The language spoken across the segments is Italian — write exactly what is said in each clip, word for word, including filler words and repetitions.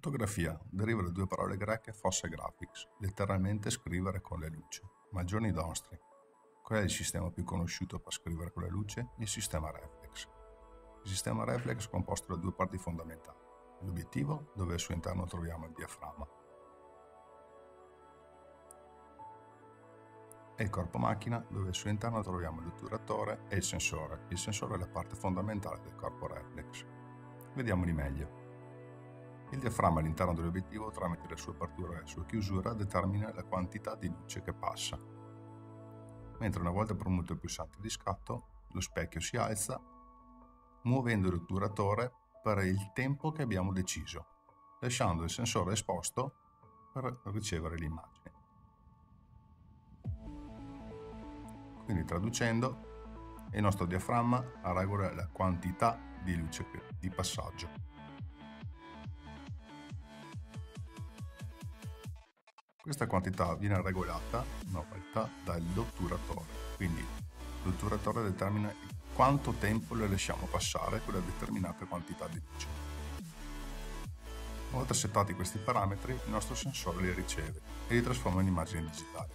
Fotografia deriva da due parole greche fossa e graphics, letteralmente scrivere con le luci. Ma ai giorni nostri, qual è il sistema più conosciuto per scrivere con la luce? Il sistema reflex. Il sistema reflex è composto da due parti fondamentali: l'obiettivo, dove al suo interno troviamo il diaframma, e il corpo macchina, dove al suo interno troviamo l'otturatore e il sensore. Il sensore è la parte fondamentale del corpo reflex. Vediamoli meglio. Il diaframma all'interno dell'obiettivo, tramite la sua apertura e la sua chiusura, determina la quantità di luce che passa. Mentre una volta premuto il pulsante di scatto, lo specchio si alza, muovendo l'otturatore per il tempo che abbiamo deciso, lasciando il sensore esposto per ricevere l'immagine. Quindi, traducendo, il nostro diaframma regola la quantità di luce di passaggio. Questa quantità viene regolata una volta dall'otturatore, quindi l'otturatore determina quanto tempo le lasciamo passare quella determinata quantità di luce. Una volta settati questi parametri, il nostro sensore li riceve e li trasforma in immagini digitali.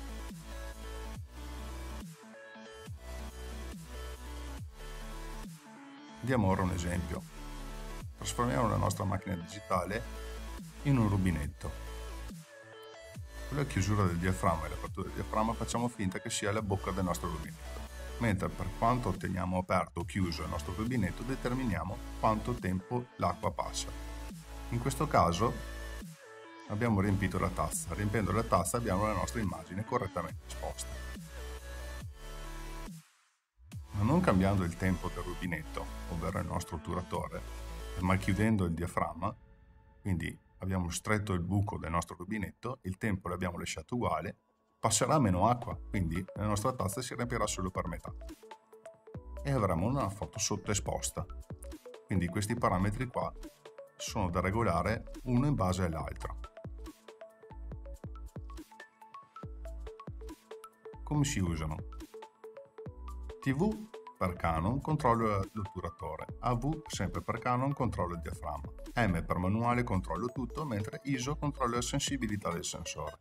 Diamo ora un esempio. Trasformiamo la nostra macchina digitale in un rubinetto. Con la chiusura del diaframma e l'apertura del diaframma facciamo finta che sia la bocca del nostro rubinetto, mentre per quanto teniamo aperto o chiuso il nostro rubinetto determiniamo quanto tempo l'acqua passa. In questo caso abbiamo riempito la tazza, riempiendo la tazza abbiamo la nostra immagine correttamente esposta. Ma non cambiando il tempo del rubinetto, ovvero il nostro otturatore, ma chiudendo il diaframma, quindi abbiamo stretto il buco del nostro rubinetto, il tempo l'abbiamo lasciato uguale, passerà meno acqua, quindi la nostra tazza si riempirà solo per metà e avremo una foto sottoesposta. Quindi questi parametri qua sono da regolare uno in base all'altro. Come si usano? T V per Canon controllo l'otturatore, A V sempre per Canon controllo il diaframma, M per manuale controllo tutto, mentre I S O controllo la sensibilità del sensore.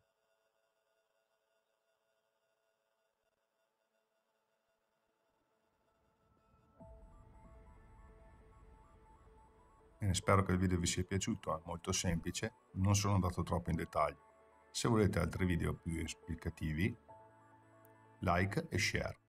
Bene, spero che il video vi sia piaciuto, è molto semplice, non sono andato troppo in dettaglio. Se volete altri video più esplicativi, like e share.